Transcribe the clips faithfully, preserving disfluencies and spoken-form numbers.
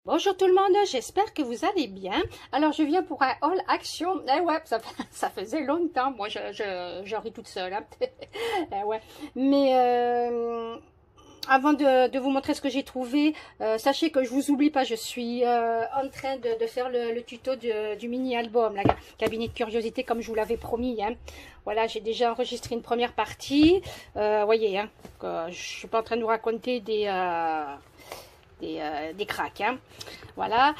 Bonjour tout le monde, j'espère que vous allez bien. Alors je viens pour un haul action. Eh ouais, ça, ça faisait longtemps. Moi je, je, je ris toute seule. Hein. Eh ouais. Mais euh, avant de, de vous montrer ce que j'ai trouvé, euh, sachez que je vous oublie pas, je suis euh, en train de, de faire le, le tuto de, du mini-album, la cabinet de curiosité comme je vous l'avais promis. Hein. Voilà, j'ai déjà enregistré une première partie. Euh, voyez, hein, que je suis pas en train de vous raconter des... Euh, Des, euh, des cracks, hein. Voilà.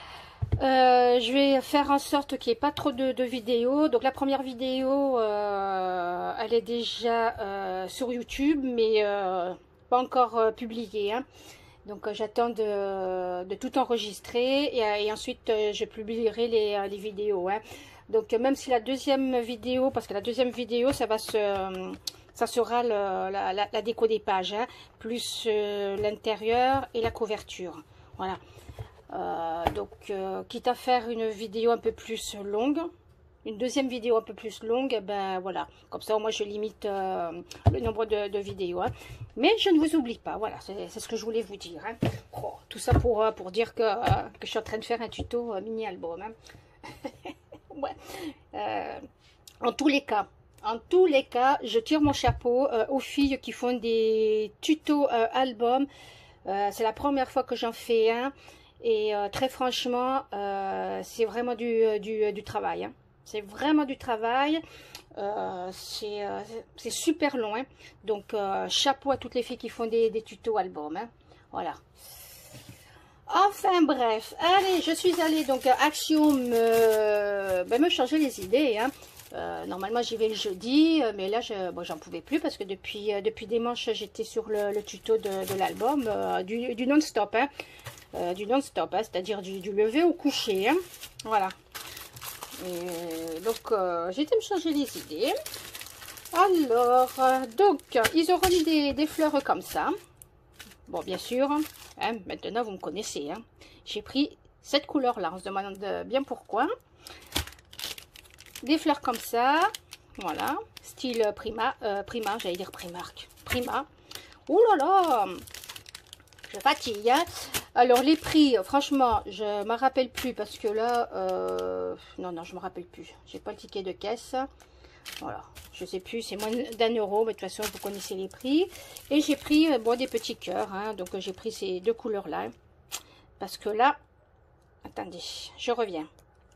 Euh, je vais faire en sorte qu'il n'y ait pas trop de, de vidéos. Donc la première vidéo, euh, elle est déjà euh, sur YouTube, mais euh, pas encore euh, publiée. Hein. Donc euh, j'attends de, de tout enregistrer et, et ensuite euh, je publierai les, les vidéos. Hein. Donc euh, même si la deuxième vidéo, parce que la deuxième vidéo, ça va se... Euh, ça sera le, la, la, la déco des pages, hein, plus euh, l'intérieur et la couverture. Voilà. Euh, donc, euh, quitte à faire une vidéo un peu plus longue, une deuxième vidéo un peu plus longue, ben voilà. Comme ça, moi, je limite euh, le nombre de, de vidéos. Hein. Mais je ne vous oublie pas. Voilà, c'est ce que je voulais vous dire. Hein. Oh, tout ça pour, pour dire que, euh, que je suis en train de faire un tuto euh, mini-album. Hein. Ouais. Euh, en tous les cas. En tous les cas, je tire mon chapeau euh, aux filles qui font des tutos euh, albums. Euh, c'est la première fois que j'en fais un. Et euh, très franchement, euh, c'est vraiment du, du, du travail. Hein. C'est vraiment du travail. Euh, c'est euh, super long. Hein. Donc, euh, chapeau à toutes les filles qui font des, des tutos albums. Hein. Voilà. Enfin bref, allez, je suis allée donc à Action me, ben, me changer les idées. Hein. Euh, normalement j'y vais le jeudi, mais là je, bon, j'en pouvais plus parce que depuis, euh, depuis dimanche j'étais sur le, le tuto de, de l'album, euh, du, du non-stop, hein. euh, du non-stop, hein, c'est-à-dire du, du lever au coucher, hein. Voilà. Et donc euh, j'ai été me changer les idées. Alors, euh, donc ils auront mis des, des fleurs comme ça. Bon, bien sûr, hein, maintenant vous me connaissez. Hein. J'ai pris cette couleur-là, on se demande bien pourquoi. Des fleurs comme ça, voilà, style Prima, euh, Prima, j'allais dire Primark, Prima. Ouh là là, je fatigue. Hein. Alors les prix, franchement, je ne me rappelle plus parce que là, euh, non, non, je me rappelle plus. J'ai pas le ticket de caisse. Voilà, je sais plus, c'est moins d'un euro, mais de toute façon, vous connaissez les prix. Et j'ai pris, euh, bon, des petits cœurs, hein, donc j'ai pris ces deux couleurs-là. Hein, parce que là, attendez, je reviens.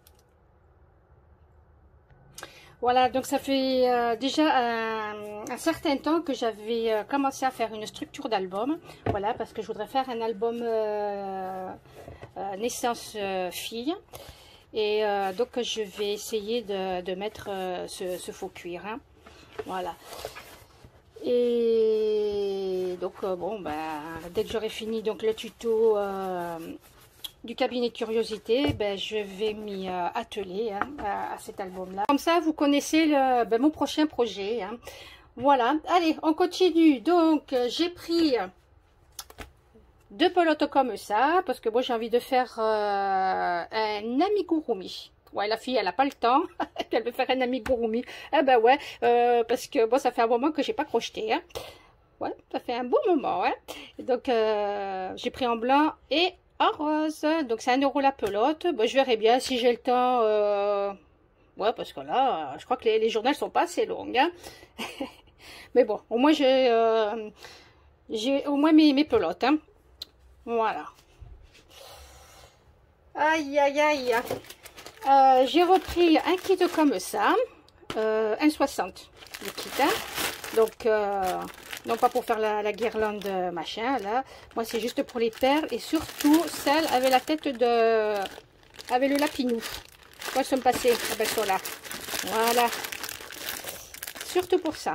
Voilà, donc ça fait euh, déjà un, un certain temps que j'avais euh, commencé à faire une structure d'album. Voilà, parce que je voudrais faire un album euh, euh, naissance euh, fille. Et euh, donc je vais essayer de, de mettre euh, ce, ce faux cuir. Hein. Voilà. Et donc euh, bon, ben, dès que j'aurai fini donc le tuto euh, du cabinet de curiosité, ben, je vais m'y euh, atteler hein, à, à cet album-là. Comme ça, vous connaissez le, ben, mon prochain projet. Hein. Voilà. Allez, on continue. Donc, euh, j'ai pris deux pelotes comme ça, parce que moi, j'ai envie de faire euh, un amigurumi. Ouais, la fille, elle n'a pas le temps. Elle veut faire un amigurumi. Eh ben ouais, euh, parce que bon, ça fait un moment que j'ai pas crocheté. Hein. Ouais, ça fait un bon moment. Hein. Donc, euh, j'ai pris en blanc et en rose. Donc, c'est un euro la pelote. Bon, je verrai bien si j'ai le temps. Euh... Ouais, parce que là, je crois que les, les journées sont pas assez longues. Hein. Mais bon, au moins, j'ai euh, j'ai au moins mes, mes pelotes. Hein. Voilà. Aïe, aïe, aïe. Euh, j'ai repris un kit comme ça. Euh, un soixante le kit. Hein. Donc, euh, non pas pour faire la, la guirlande machin, là. Moi, c'est juste pour les perles. Et surtout, celle avec la tête de... avec le lapinou. Quoi, sont passées avec ça là. Voilà. Surtout pour ça.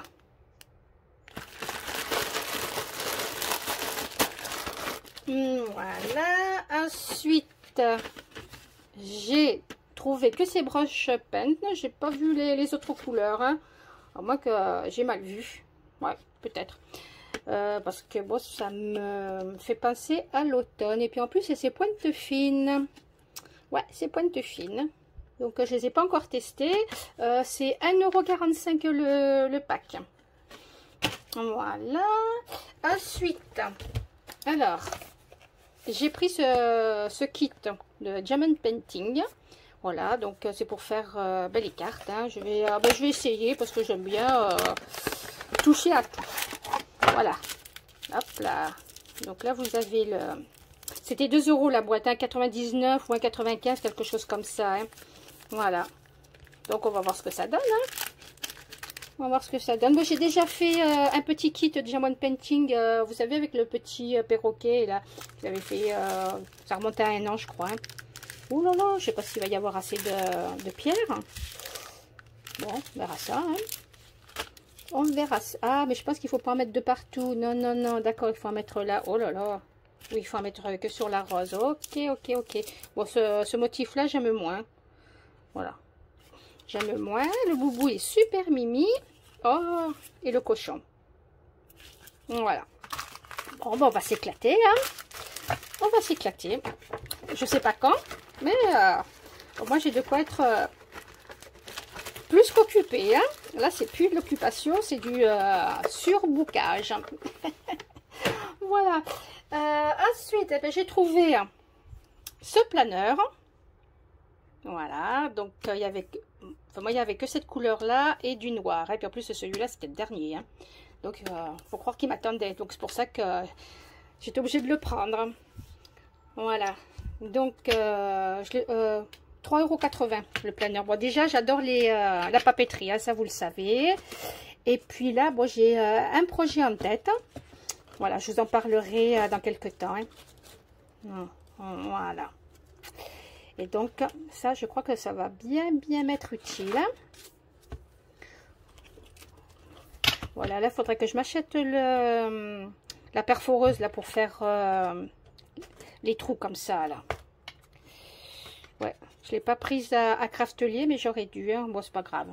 Voilà. Ensuite, j'ai trouvé que ces broches peintes. J'ai pas vu les, les autres couleurs. Hein. À moins que j'ai mal vu. Ouais, peut-être. Euh, parce que bon, ça me fait penser à l'automne. Et puis en plus, c'est ces pointes fines. Ouais, ces pointes fines. Donc, je ne les ai pas encore testées. Euh, c'est un euro quarante-cinq le, le pack. Voilà. Ensuite, alors, j'ai pris ce, ce kit de Diamond Painting. Voilà, donc c'est pour faire euh, ben, les cartes. Hein. Je, vais, euh, ben, je vais essayer parce que j'aime bien euh, toucher à tout. Voilà. Hop là. Donc là, vous avez le... C'était deux euros la boîte, hein, quatre-vingt-dix-neuf ou un quatre-vingt-quinze, quelque chose comme ça. Hein. Voilà. Donc on va voir ce que ça donne. Hein. On va voir ce que ça donne. Moi, j'ai déjà fait euh, un petit kit de Diamond Painting, euh, vous savez, avec le petit euh, perroquet, là. J'avais fait, euh, ça remonte à un an, je crois. Hein. Ouh là là, je sais pas s'il va y avoir assez de, de pierre. Bon, on verra ça. Hein. On verra ça. Ah, mais je pense qu'il faut pas en mettre de partout. Non, non, non, d'accord, il faut en mettre là. Oh là là. Oui, il faut en mettre que sur la rose. Ok, ok, ok. Bon, ce, ce motif-là, j'aime moins. Voilà. J'aime moins. Le boubou est super mimi. Oh, et le cochon. Voilà. Bon, ben, on va s'éclater. Hein. On va s'éclater. Je sais pas quand, mais euh, bon, moi, j'ai de quoi être euh, plus qu'occupée. Hein. Là, c'est plus de l'occupation, c'est du euh, surboucage. Voilà. Euh, ensuite, eh j'ai trouvé ce planeur. Voilà, donc il euh, y avait, enfin, moi il y avait que cette couleur là et du noir. Et puis en plus celui-là c'était le dernier. Hein. Donc il euh, faut croire qu'il m'attendait. Donc c'est pour ça que euh, j'étais obligée de le prendre. Voilà. Donc euh, euh, trois euros quatre-vingts le planeur. Bon déjà j'adore les euh, la papeterie, hein, ça vous le savez. Et puis là, bon, j'ai euh, un projet en tête. Voilà, je vous en parlerai euh, dans quelques temps. Hein. Voilà. Et donc, ça, je crois que ça va bien, bien m'être utile. Voilà, là, il faudrait que je m'achète le la perforeuse, là, pour faire euh, les trous comme ça, là. Ouais, je ne l'ai pas prise à, à Craftelier, mais j'aurais dû. Hein. Bon, c'est pas grave.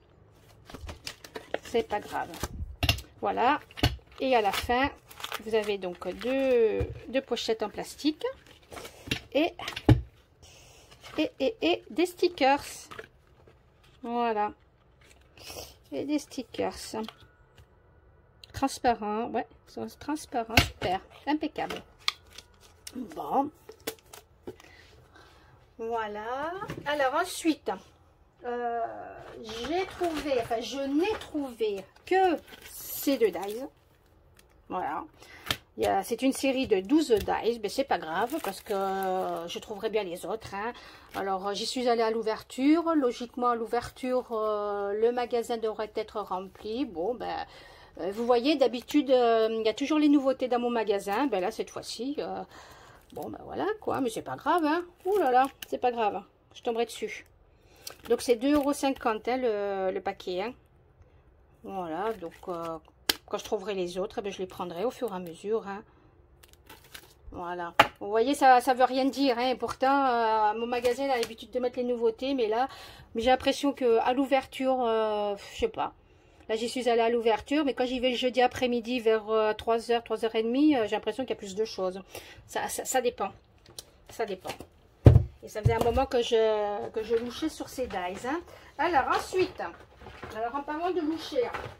C'est pas grave. Voilà. Et à la fin, vous avez donc deux, deux pochettes en plastique. Et... Et, et, et des stickers. Voilà. Et des stickers. Transparents. Ouais, ils sont transparents. Super. Impeccable. Bon. Voilà. Alors ensuite, euh, j'ai trouvé, enfin je n'ai trouvé que ces deux dies. Voilà. C'est une série de douze dies, mais c'est pas grave parce que euh, je trouverai bien les autres. Hein. Alors, euh, j'y suis allée à l'ouverture. Logiquement, à l'ouverture, euh, le magasin devrait être rempli. Bon, ben, euh, vous voyez, d'habitude, euh, il y a toujours les nouveautés dans mon magasin. Ben là, cette fois-ci, euh, bon, ben voilà quoi, mais c'est pas grave. Hein. Ouh là là, c'est pas grave. Je tomberai dessus. Donc, c'est deux euros cinquante hein, le, le paquet. Hein. Voilà, donc. Euh, Quand je trouverai les autres, eh bien, je les prendrai au fur et à mesure. Hein. Voilà. Vous voyez, ça ne veut rien dire. Hein. Pourtant, euh, mon magasin a l'habitude de mettre les nouveautés. Mais là, mais j'ai l'impression qu'à l'ouverture, euh, je sais pas. Là, j'y suis allée à l'ouverture. Mais quand j'y vais le jeudi après-midi vers euh, trois heures, trois heures trente, euh, j'ai l'impression qu'il y a plus de choses. Ça, ça, ça dépend. Ça dépend. Et ça faisait un moment que je, que je louchais sur ces dies. Hein. Alors, ensuite, alors en parlant de loucher...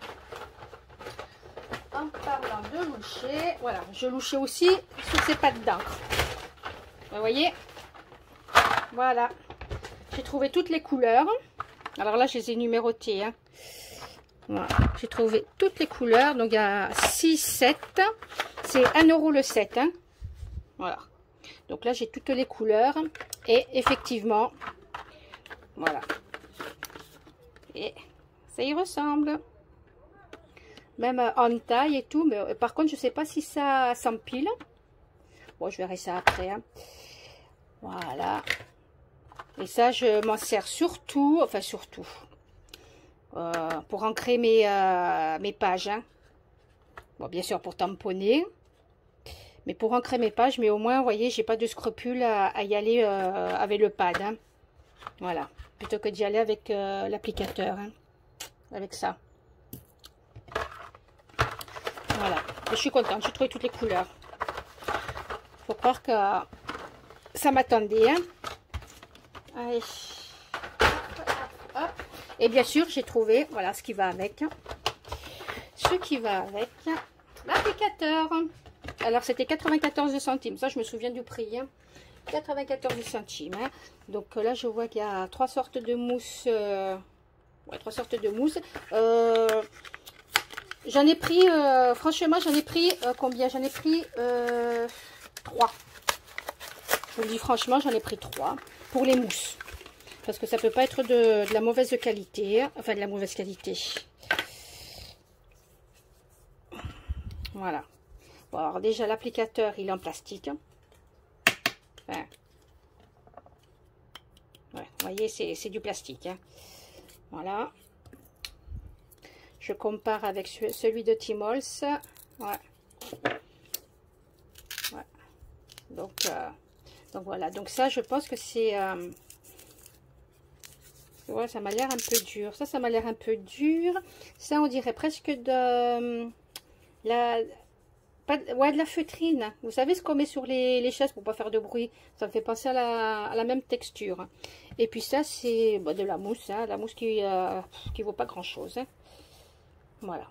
En parlant de loucher, voilà, je louchais aussi sur ces pattes d'encre. Vous voyez? Voilà. J'ai trouvé toutes les couleurs. Alors là, je les ai numérotées. Hein. Voilà. J'ai trouvé toutes les couleurs. Donc, il y a six, sept. C'est un euro le set. Hein. Voilà. Donc là, j'ai toutes les couleurs. Et effectivement, voilà. Et ça y ressemble. Même en taille et tout, mais euh, par contre, je sais pas si ça s'empile. Bon, je verrai ça après. Hein. Voilà. Et ça, je m'en sers surtout, enfin surtout, euh, pour ancrer mes, euh, mes pages. Hein. Bon, bien sûr, pour tamponner. Mais pour ancrer mes pages, mais au moins, vous voyez, j'ai pas de scrupule à, à y aller euh, avec le pad. Hein. Voilà. Plutôt que d'y aller avec euh, l'applicateur. Hein. Avec ça. Voilà, je suis contente, j'ai trouvé toutes les couleurs. Faut croire que ça m'attendait. Hein. Allez. Hop. Et bien sûr, j'ai trouvé, voilà ce qui va avec. Ce qui va avec l'applicateur. Alors, c'était quatre-vingt-quatorze centimes. Ça, je me souviens du prix. Hein. quatre-vingt-quatorze centimes. Hein. Donc là, je vois qu'il y a trois sortes de mousse. Euh, ouais, trois sortes de mousse. Euh, j'en ai pris, euh, franchement, j'en ai pris euh, combien? J'en ai pris euh, trois. Je vous le dis franchement, j'en ai pris trois pour les mousses. Parce que ça peut pas être de, de la mauvaise qualité. Enfin, de la mauvaise qualité. Voilà. Bon, alors déjà, l'applicateur, il est en plastique. Enfin, ouais, vous voyez, c'est du plastique. Hein. Voilà. Je compare avec celui de Timols. Ouais. Ouais. Donc, euh, donc voilà. Donc ça, je pense que c'est... Euh, ouais, ça m'a l'air un peu dur. Ça, ça m'a l'air un peu dur. Ça, on dirait presque de... La, pas, ouais, de la feutrine. Vous savez ce qu'on met sur les, les chaises pour pas faire de bruit. Ça me fait penser à la, à la même texture. Et puis ça, c'est bah, de la mousse. Hein, la mousse qui euh, qui vaut pas grand chose. Hein. Voilà.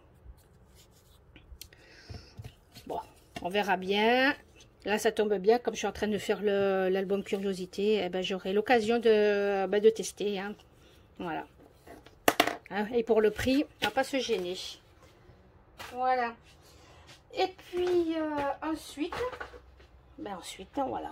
Bon, on verra bien. Là, ça tombe bien. Comme je suis en train de faire l'album Curiosité, eh ben, j'aurai l'occasion de, bah, de tester. Hein. Voilà. Hein, et pour le prix, on va pas se gêner. Voilà. Et puis euh, ensuite, ben ensuite, voilà.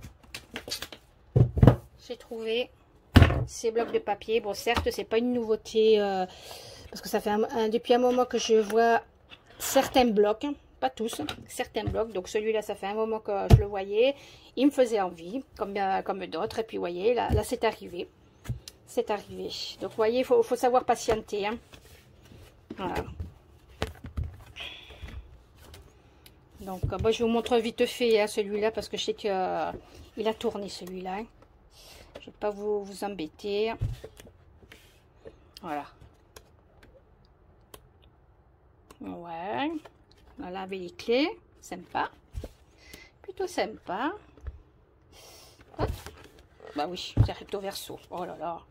J'ai trouvé ces blocs de papier. Bon, certes, c'est pas une nouveauté euh, parce que ça fait un, un, depuis un moment que je vois certains blocs, pas tous, certains blocs. Donc celui-là, ça fait un moment que je le voyais. Il me faisait envie, comme, comme d'autres. Et puis, vous voyez, là, là c'est arrivé. C'est arrivé. Donc, vous voyez, il faut, faut savoir patienter. Hein. Voilà. Donc, euh, bon, je vous montre vite fait hein, celui-là parce que je sais qu'il euh, a tourné celui-là. Hein. Je ne vais pas vous, vous embêter. Voilà. Ouais. Voilà avec les clés. Sympa. Plutôt sympa. Hop. Bah oui, c'est recto verso. Oh là là.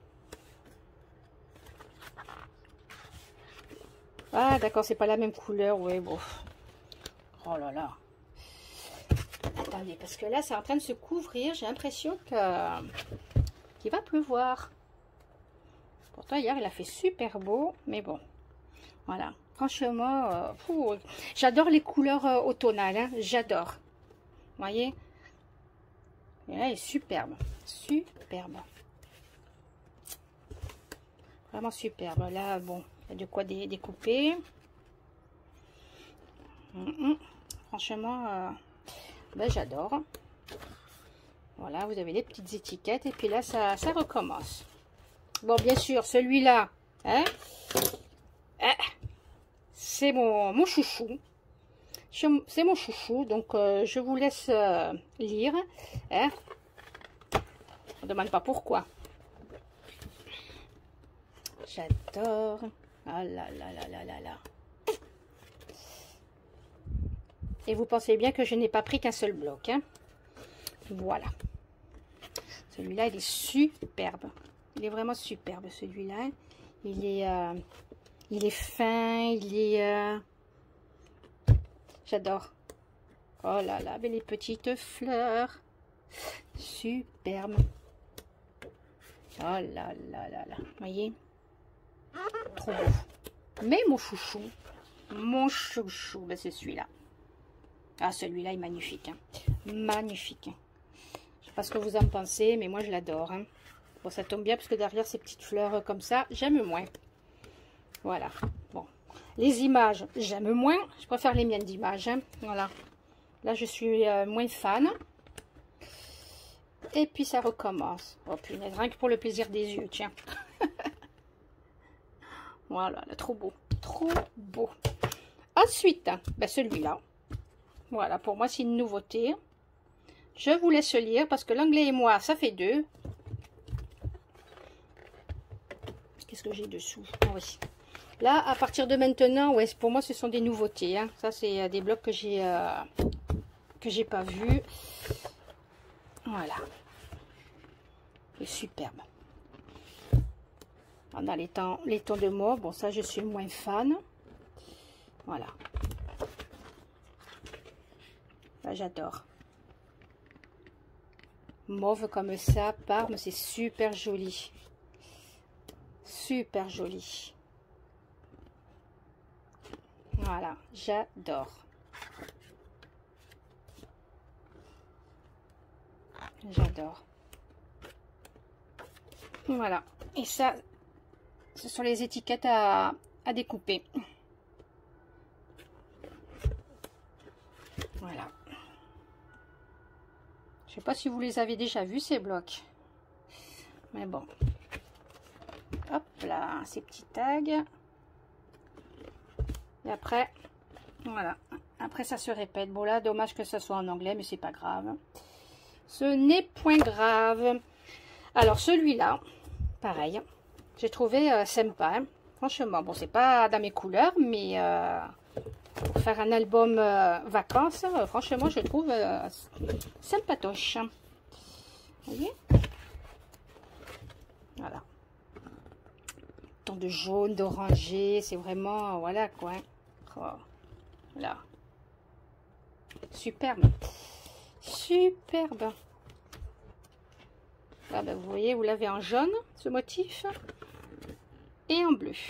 Ah d'accord, c'est pas la même couleur. Ouais, bon. Oh là là. Attendez, parce que là, c'est en train de se couvrir. J'ai l'impression que qu'il va pleuvoir. Pourtant, hier, il a fait super beau. Mais bon, voilà. Franchement, euh, j'adore les couleurs euh, automnales. Hein. J'adore. Vous voyez? Et là, il est superbe. Superbe. Vraiment superbe. Là, bon, il y a de quoi dé découper. Mm -mm. Franchement, euh, ben, j'adore. Voilà, vous avez les petites étiquettes. Et puis là, ça, ça recommence. Bon, bien sûr, celui-là, hein, hein, c'est mon, mon chouchou. C'est mon chouchou. Donc, euh, je vous laisse euh, lire. Hein. On ne demande pas pourquoi. J'adore. Ah là là là là là là. Et vous pensez bien que je n'ai pas pris qu'un seul bloc. Hein. Voilà. Celui-là, il est superbe. Il est vraiment superbe, celui-là. Il est, euh, il est fin. Il est... Euh... J'adore. Oh là là, mais les petites fleurs. Superbe. Oh là là là là. Vous voyez? Trop beau. Mais mon chouchou, mon chouchou, ben c'est celui-là. Ah, celui-là est magnifique. Hein. Magnifique. Je sais pas ce que vous en pensez, mais moi je l'adore. Hein. Bon, ça tombe bien parce que derrière ces petites fleurs comme ça, j'aime moins. Voilà. Bon. Les images, j'aime moins. Je préfère les miennes d'images. Hein. Voilà. Là, je suis euh, moins fan. Et puis ça recommence. Oh punaise, rien que pour le plaisir des yeux, tiens. Voilà, là, trop beau. Trop beau. Ensuite, ben celui-là. Voilà, pour moi, c'est une nouveauté. Je vous laisse lire parce que l'anglais et moi, ça fait deux. Qu'est-ce que j'ai dessous? Oh, oui. Là, à partir de maintenant, ouais, pour moi, ce sont des nouveautés. Hein. Ça, c'est des blocs que j'ai euh, que j'ai pas vus. Voilà. C'est superbe. Dans les temps, les tons de mauve, bon, ça, je suis moins fan. Voilà. Ça, j'adore. Mauve comme ça, Parme, c'est super joli. Super joli. Voilà, j'adore. J'adore. Voilà. Et ça, ce sont les étiquettes à, à découper. Voilà. Je sais pas si vous les avez déjà vus, ces blocs. Mais bon. Hop là, ces petits tags. Et après, voilà. Après, ça se répète. Bon, là, dommage que ça soit en anglais, mais c'est pas grave. Ce n'est point grave. Alors, celui-là, pareil. J'ai trouvé euh, sympa. Hein. Franchement, bon, c'est pas dans mes couleurs, mais euh, pour faire un album euh, vacances, euh, franchement, je trouve euh, sympatoche. Vous voyez? Voilà. Tant de jaune, d'oranger, c'est vraiment, voilà quoi. Oh, là. Superbe. Superbe. Là, ben, vous voyez, vous l'avez en jaune, ce motif, et en bleu.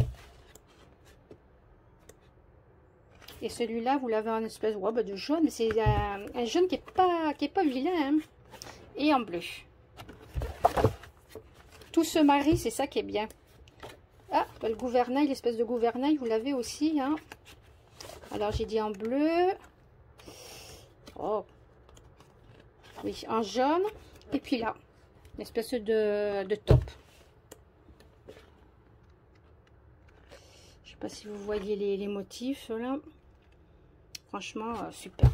Et celui-là, vous l'avez en espèce ouais, ben, de jaune, mais c'est un, un jaune qui est pas, qui est pas vilain, hein, et en bleu. Tout se marie, c'est ça qui est bien. Ah, ben, le gouvernail, l'espèce de gouvernail, vous l'avez aussi, hein. Alors, j'ai dit en bleu. Oh. Oui, en jaune. Et puis là, une espèce de, de top. Je sais pas si vous voyez les, les motifs, là. Franchement, euh, super.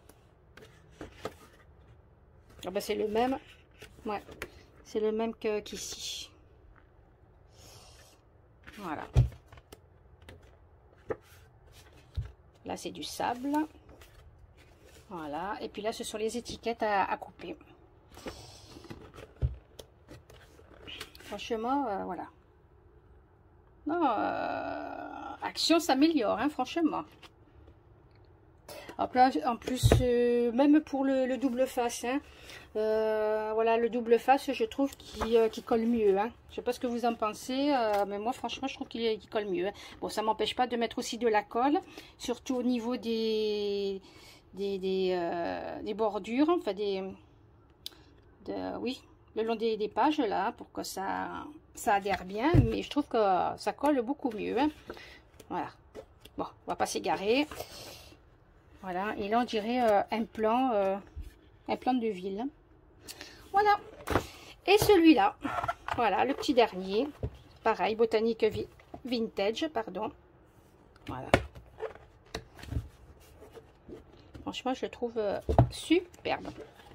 Ah ben, c'est le même. Ouais, c'est le même que qu'ici. Voilà. Là, c'est du sable. Voilà. Et puis là, ce sont les étiquettes à, à couper. Franchement, euh, voilà. Non, euh, Action s'améliore, hein, franchement. Après, en plus, euh, même pour le, le double face, hein, euh, voilà, le double face, je trouve qu'il euh, qu'il colle mieux. Hein. Je sais pas ce que vous en pensez, euh, mais moi, franchement, je trouve qu'il qu'il colle mieux. Hein. Bon, ça m'empêche pas de mettre aussi de la colle, surtout au niveau des, des, des, euh, des bordures, enfin des, de, oui, le long des, des pages là, pour que ça, ça adhère bien. Mais je trouve que ça colle beaucoup mieux. Hein. Voilà. Bon, on va pas s'égarer. Voilà, et là on dirait euh, un plan, euh, un plan de ville. Voilà. Et celui-là, voilà, le petit dernier. Pareil, botanique vi vintage, pardon. Voilà. Franchement, je le trouve euh, superbe.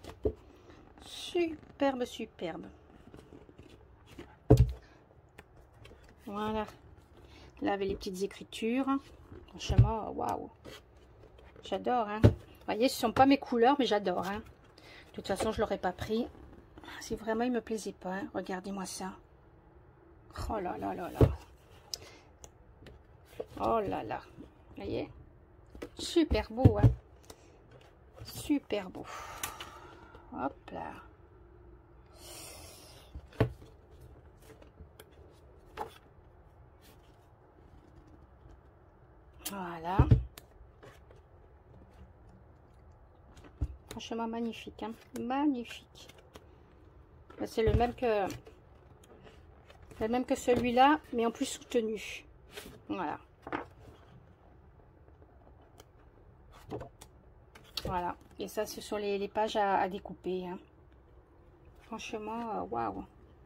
Superbe, superbe. Voilà. Là, avec les petites écritures. Franchement, waouh. J'adore, hein. Vous voyez, ce ne sont pas mes couleurs, mais j'adore, hein. De toute façon, je ne l'aurais pas pris. Si vraiment il me plaisait pas, hein. Regardez-moi ça. Oh là là là là. Oh là là. Vous voyez? Super beau, hein. Super beau. Hop là. Voilà. Franchement magnifique, hein. Magnifique. C'est le même que le même que celui-là, mais en plus soutenu. Voilà. Voilà. Et ça, ce sont les, les pages à, à découper. Hein. Franchement, waouh.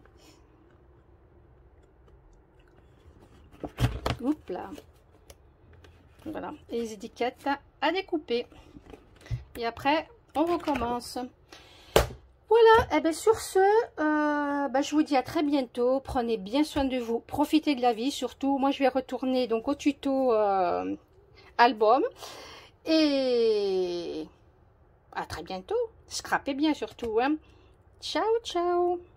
Wow. Oups là. Voilà. Et les étiquettes à découper. Et après, on recommence. Voilà, et bien sur ce, euh, ben je vous dis à très bientôt. Prenez bien soin de vous, profitez de la vie surtout. Moi, je vais retourner donc au tuto euh, album. Et à très bientôt. Scrapez bien surtout. Hein. Ciao, ciao.